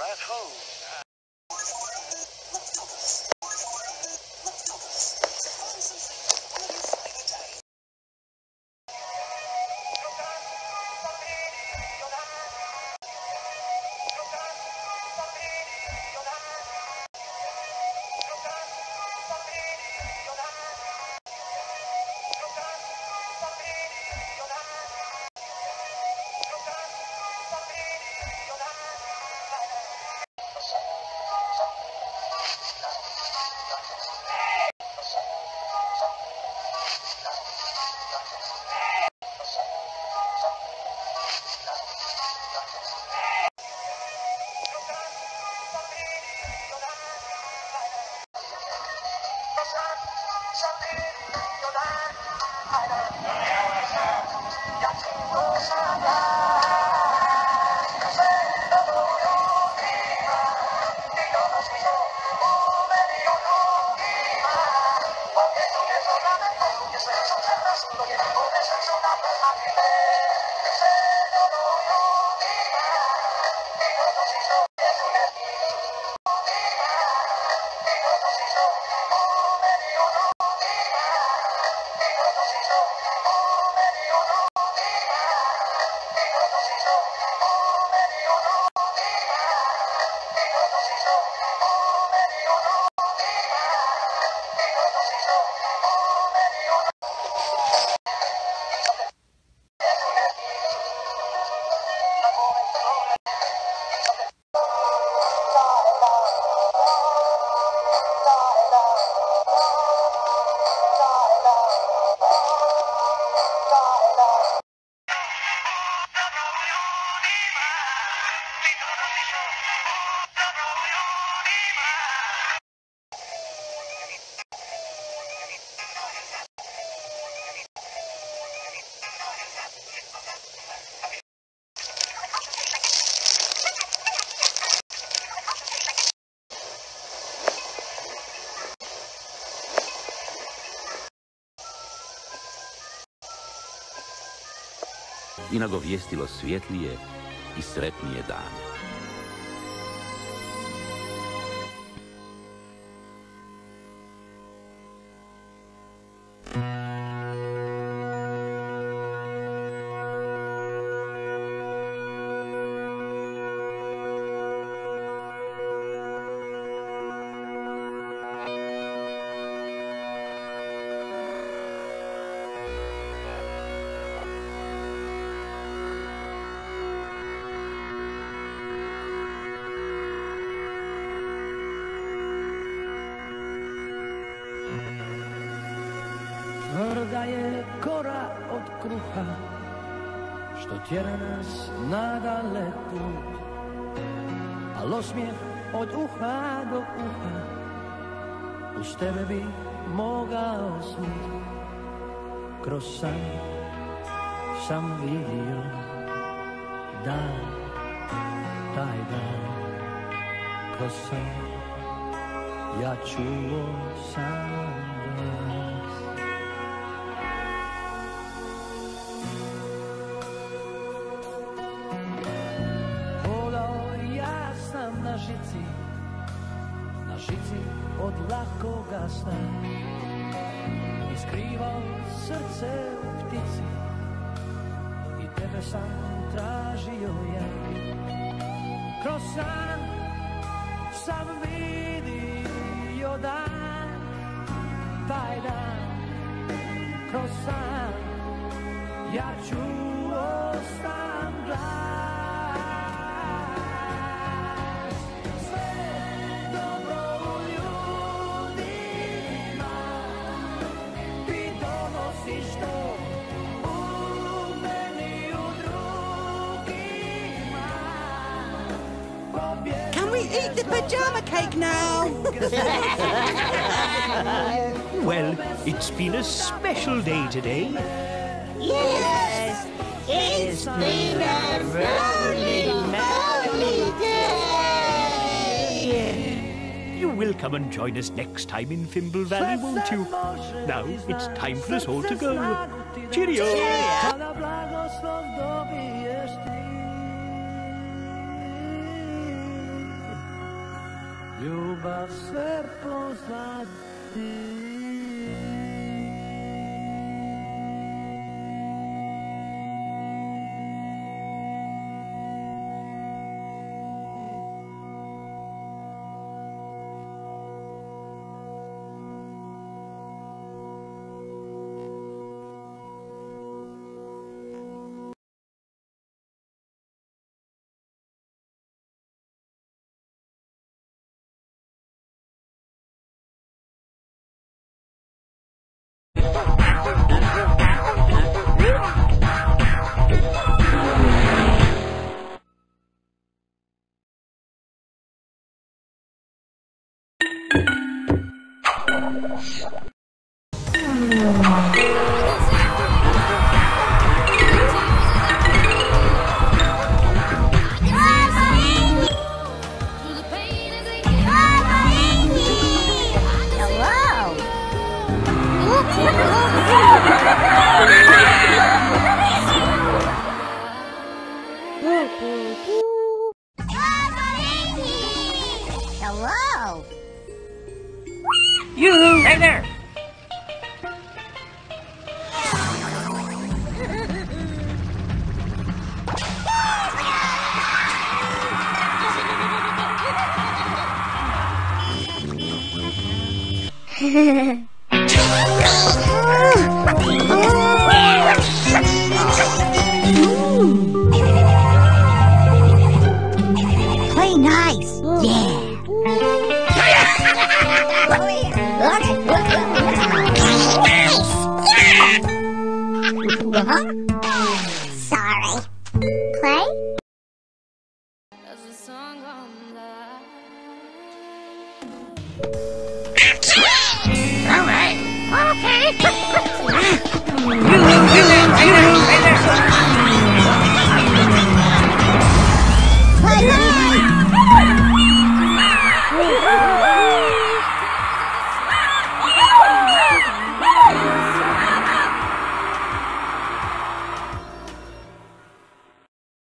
at home. I nagovijestilo svjetlije i sretnije dane. Tvrda je kora od kruha, što tjera nas na dalek put, al osmijeh od uha do uha, uz tebe bi mogao snut. Kroz san sam vidio dan, taj dan, kroz san ja čuo sam glas. Na žici od lakoga sna i skrivao srce u ptici i tebe sam tražio ja. Kroz san sam vidio dan, taj dan, kroz san ja čuo sam glas. Eat the pajama cake now. Well, it's been a special day today. Yes, it's been a really lovely day. You will come and join us next time in Thimble Valley, won't you? Now it's time for us all to go. Cheerio! ljubav sve pozadi. Hello. You! Hey there! Play nice. Yeah. Sorry. Play? There's a song on that. All right. Okay. You!